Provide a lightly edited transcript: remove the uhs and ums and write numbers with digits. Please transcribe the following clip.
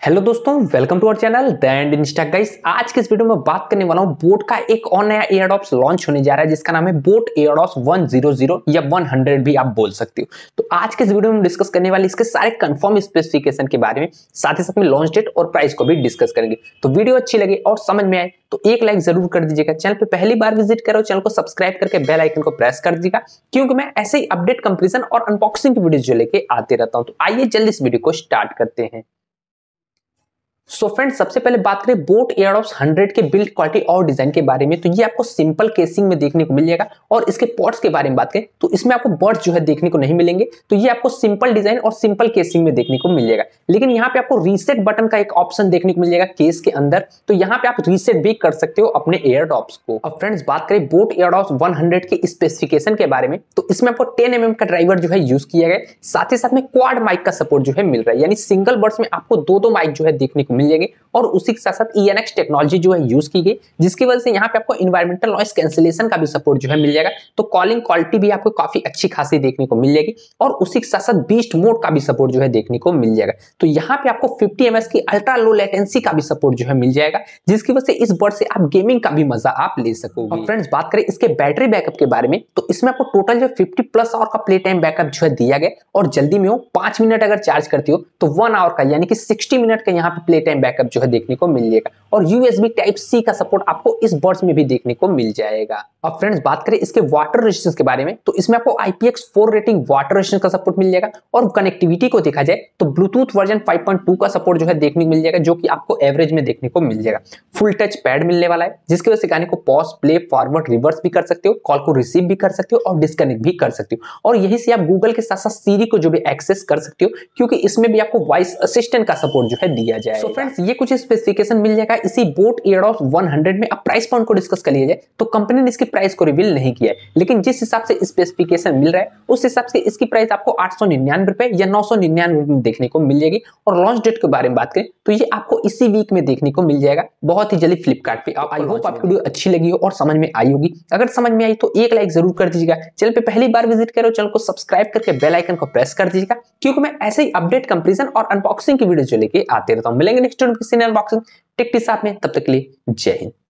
Hello दोस्तों, welcome to our channel the end insta guys. आज के इस वीडियो में बात करने वाला हूं बोट का एक और नया एयरड्रॉप्स लॉन्च होने जा रहा है जिसका नाम है बोट एयरड्रॉप्स 100 या 100 भी आप बोल सकते हो। तो आज के इस वीडियो में डिस्कस करने वाले इसके सारे कंफर्म स्पेसिफिकेशन के बारे में, साथ ही साथ में लॉन्च डेट और प्राइस को भी डिस्कस करेंगे। तो वीडियो अच्छी लगे और समझ में आए तो एक लाइक जरूर कर दीजिएगा। चैनल पे पहली बार विजिट करो, चैनल को सब्सक्राइब करके बेल आइकन को प्रेस कर दीजिएगा, क्योंकि मैं ऐसे ही अपडेट कंपैरिजन और अनबॉक्सिंग की वीडियोस जो लेके आते रहता हूं। तो आइए जल्दी इस वीडियो को स्टार्ट करते हैं। सो फ्रेंड्स, सबसे पहले बात करें बोट एयरड्रॉप्स 100 के बिल्ड क्वालिटी और डिजाइन के बारे में, तो ये आपको सिंपल केसिंग में देखने को मिल जाएगा। और इसके पॉट्स के बारे में बात करें तो इसमें आपको बर्ड्स जो है देखने को नहीं मिलेंगे, तो ये आपको सिंपल डिजाइन और सिंपल केसिंग में देखने को मिल जाएगा। लेकिन यहाँ पे आपको रीसेट बटन का एक ऑप्शन देखने को मिल जाएगा केस के अंदर, तो यहाँ पे आप रीसेट भी कर सकते हो अपने एयरड्रॉप्स को। अब फ्रेंड्स, बात करें बोट एयरड्रॉप्स 100 के स्पेसिफिकेशन के बारे में, तो इसमें आपको 10 mm का ड्राइवर जो है यूज किया गया। साथ ही साथ में क्वाड माइक का सपोर्ट जो है मिल रहा है, यानी सिंगल बर्ड्स में आपको दो माइक जो है देखने को मिल जाएंगे। और उसी के साथ साथ ENX टेक्नोलॉजी जो है यूज की गई, जिसकी वजह से यहाँ पे आपको इन्वायरमेंटल नॉइस कैंसिलेशन का भी सपोर्ट जो है मिल जाएगा। तो कॉलिंग क्वालिटी भी आपको काफी अच्छी खासी देखने को मिल जाएगी। और उसी के साथ साथ बीस्ट मोड का भी सपोर्ट जो है देखने को मिल जाएगा। तो यहाँ पे आपको 50 ms की अल्ट्रा लो लेटेंसी का भी सपोर्ट जो है मिल जाएगा, जिसकी वजह से इस बर्ड से आप गेमिंग का भी मजा आप ले सकोगे। फ्रेंड्स, बात करें इसके बैटरी बैकअप के बारे में, तो इसमें आपको टोटल जो 50+ आवर का प्ले टाइम बैकअप जो है दिया गया। और जल्दी में हो 5 मिनट अगर चार्ज करती हो तो 1 आवर का यानी कि 60 मिनट का यहाँ पे प्ले टाइम बैकअप जो है देखने को मिल जाएगा। और USB Type-C का सपोर्ट आपको इस बर्ड्स में भी देखने को मिल जाएगा। अब फ्रेंड्स, बात करें इसके वाटर रेजिस्टेंस के बारे में, तो इसमें आपको IPX4 रेटिंग वाटर रेजिस्टेंस का सपोर्ट मिल जाएगा। और कनेक्टिविटी को देखा जाए तो ब्लूटूथ वर्जन 5.2 का सपोर्ट जो है देखने को मिल जाएगा, जो कि आपको एवरेज में देखने को मिल जाएगा। फुल टच पैड मिलने वाला है, जिसकी वजह से गाने को पॉज, प्ले, फॉरवर्ड, रिवर्स भी कर सकते हो, कॉल को रिसीव भी कर सकते हो और डिस्कनेक्ट भी कर सकते हो। और यही से आप गूगल के साथ साथ सीरी को जो भी एक्सेस कर सकते हो, क्योंकि इसमें भी आपको वॉइस असिस्टेंट का सपोर्ट जो है दिया जाएगा। सो फ्रेंड्स, ये कुछ स्पेसिफिकेशन मिल जाएगा इसी बोट एयरड्रॉप्स 100 में। अब प्राइस पॉइंट को डिस्कस कर लिया जाए तो कंपनी ने इसकी प्राइस को रिवील नहीं किया है, लेकिन जिस हिसाब से स्पेसिफिकेशन मिल रहा है उस हिसाब से इसकी प्राइस आपको 899 रुपए या 999 में देखने को मिल जाएगी। और लॉन्च डेट के बारे में बात करें तो ये आपको इसी वीक में देखने को मिल जाएगा, बहुत ही जल्दी फ्लिपकार्ट पे। आई होप आपको वीडियो अच्छी लगी हो और समझ में आई होगी। अगर समझ में आई तो एक लाइक जरूर कर दीजिएगा। चैनल पे पहली बार विजिट करो, चैनल को सब्सक्राइब करके बेल आइकन को प्रेस कर दीजिएगा, क्योंकि मैं ऐसे ही अपडेट कंपैरिजन और अनबॉक्सिंग की वीडियो जो लेके आते रहता हूं। मिलेंगे नेक्स्ट वीडियो में किसी नए अनबॉक्सिंग टिक के साथ में, तब तक के लिए जय हिंद।